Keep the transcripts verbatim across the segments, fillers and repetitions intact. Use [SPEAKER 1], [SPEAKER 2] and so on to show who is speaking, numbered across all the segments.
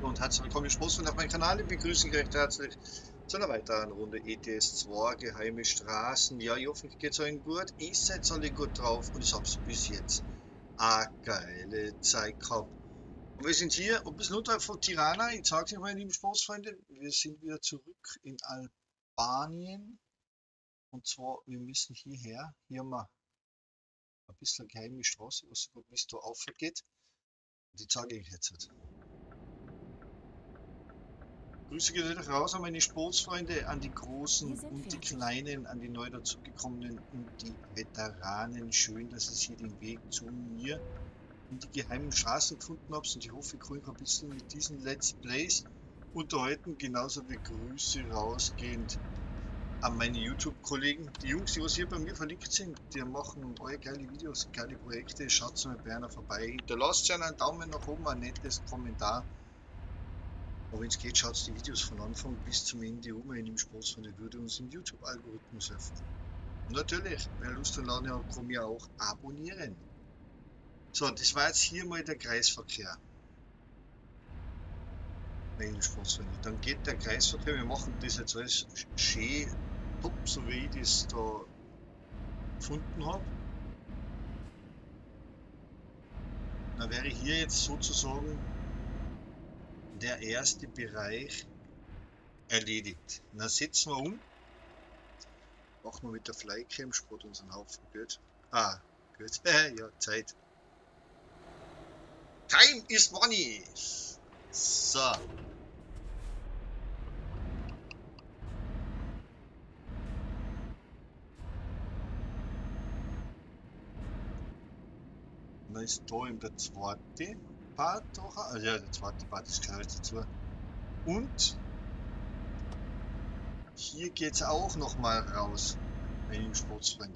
[SPEAKER 1] und herzlich willkommen im Sportsfreunde auf meinem Kanal. Ich begrüße euch recht herzlich zu einer weiteren Runde E T S zwei, geheime Straßen. Ja, ich hoffe, es geht euch gut. Ich seid alle gut drauf und ich habe bis jetzt eine geile Zeit gehabt. Und wir sind hier ein bisschen unterhalb von Tirana. Ich zeige euch, meine lieben Sportsfreunde, wir sind wieder zurück in Albanien. Und zwar, wir müssen hierher. Hier haben wir ein bisschen geheime Straße, was sogar bis da aufgeht. Die zeige ich jetzt. Grüße gehen natürlich raus an meine Sportsfreunde, an die Großen und die Kleinen, an die neu dazugekommenen und die Veteranen. Schön, dass ihr hier den Weg zu mir in die geheimen Straßen gefunden habt. Und ich hoffe, ich kann euch ein bisschen mit diesen Let's Plays unterhalten. Genauso wie Grüße rausgehend an meine YouTube-Kollegen. Die Jungs, die was hier bei mir verlinkt sind, die machen eure geile Videos, geile Projekte. Schaut mal bei einer vorbei. Hinterlasst gerne einen Daumen nach oben, ein nettes Kommentar. Aber wenn es geht, schaut die Videos von Anfang bis zum Ende um in dem Sportsfreunde, würde uns im YouTube-Algorithmus helfen. Und natürlich, wer Lust und Laune hat, kann mir auch abonnieren. So, das war jetzt hier mal der Kreisverkehr. Meine Sportsfreunde. Dann geht der Kreisverkehr, wir machen das jetzt alles schön top, so wie ich das da gefunden habe. Dann wäre hier jetzt sozusagen der erste Bereich erledigt. Dann setzen wir um. Machen wir mit der Flycam, spart unseren Haufen Geld. Ah, gut. Ja, Zeit. Time is money! So. Dann ist da eben der zweite Part. Also ja, der zweite Part ist gleich dazu. Und hier geht es auch nochmal raus, meine Sportsfreunde.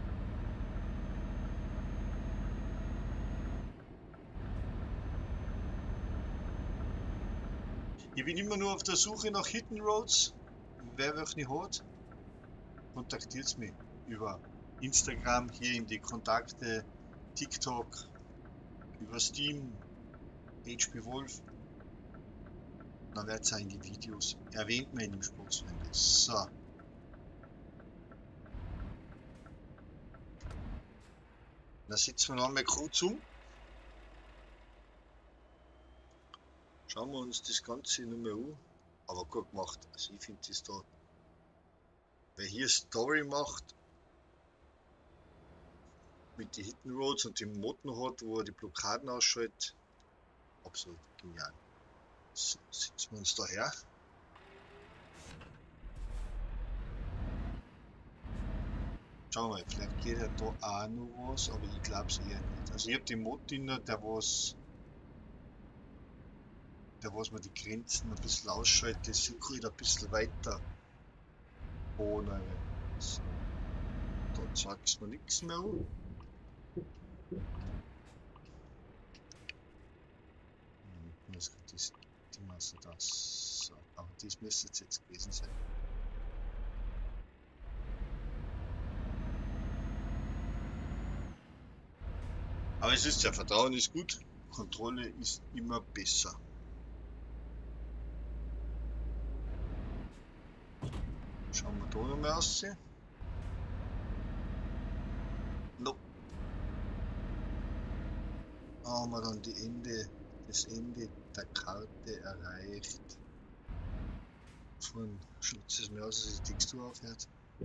[SPEAKER 1] Ich bin immer nur auf der Suche nach Hidden Roads. Wer welche hat, kontaktiert mich über Instagram, hier in die Kontakte, TikTok, über Steam, H P Wolf. Dann wird es in die Videos erwähnt, meine Sportsfreunde. So. Dann setzen wir noch einmal kurz um. Schauen wir uns das Ganze nochmal an. Aber gut gemacht. Also ich finde das da. Wer hier Story macht mit den Hidden Roads und dem Motten hat, wo er die Blockaden ausschaltet. Absolut genial. So, setzen wir uns da her. Schauen wir mal, vielleicht geht ja da auch noch was, aber ich glaube es eher nicht. Also ich habe den Mod drin, der was der was man die Grenzen ein bisschen ausschaltet, das kann ein bisschen weiter ohne. So. Da zeigt mir nichts mehr an. Das, das, die Masse das. So. Aber das müsste jetzt gewesen sein. Aber es ist ja, Vertrauen ist gut, Kontrolle ist immer besser. Schauen wir da noch mal aus. Nope. Da haben wir dann die Ende, das Ende der Karte erreicht. Von Schutz es mir aus, dass die Textur aufhört.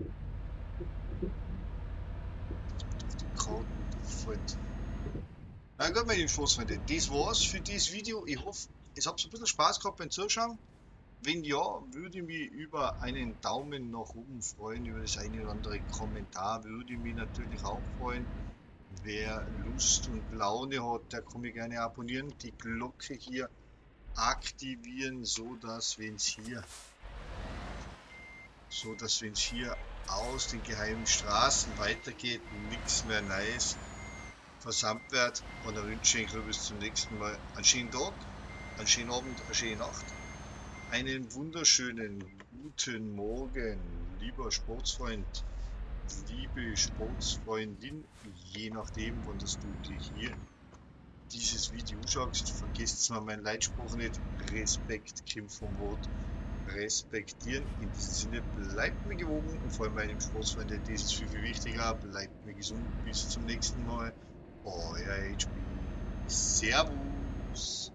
[SPEAKER 1] Dass man durch die Karten fällt. Na gut, meine Sportsfreunde, das war's für dieses Video. Ich hoffe, es habt ein bisschen Spaß gehabt beim Zuschauen. Wenn ja, würde ich mich über einen Daumen nach oben freuen, über das eine oder andere Kommentar würde ich mich natürlich auch freuen. Wer Lust und Laune hat, der kann mich gerne abonnieren, die Glocke hier aktivieren, so dass wenn es hier, so dass wenn es hier aus den geheimen Straßen weitergeht, nichts mehr Neues versandt wird. Und dann wünsche ich euch bis zum nächsten Mal einen schönen Tag, einen schönen Abend, eine schöne Nacht. Einen wunderschönen guten Morgen, lieber Sportsfreund, liebe Sportsfreundin, je nachdem, wann das du dich hier dieses Video schaust, vergesst mal meinen Leitspruch nicht. Respekt kommt vom Wort respektieren. In diesem Sinne, bleibt mir gewogen und vor allem meinem Sportsfreunde, das ist viel, viel wichtiger. Bleibt mir gesund. Bis zum nächsten Mal. Euer H P. Servus.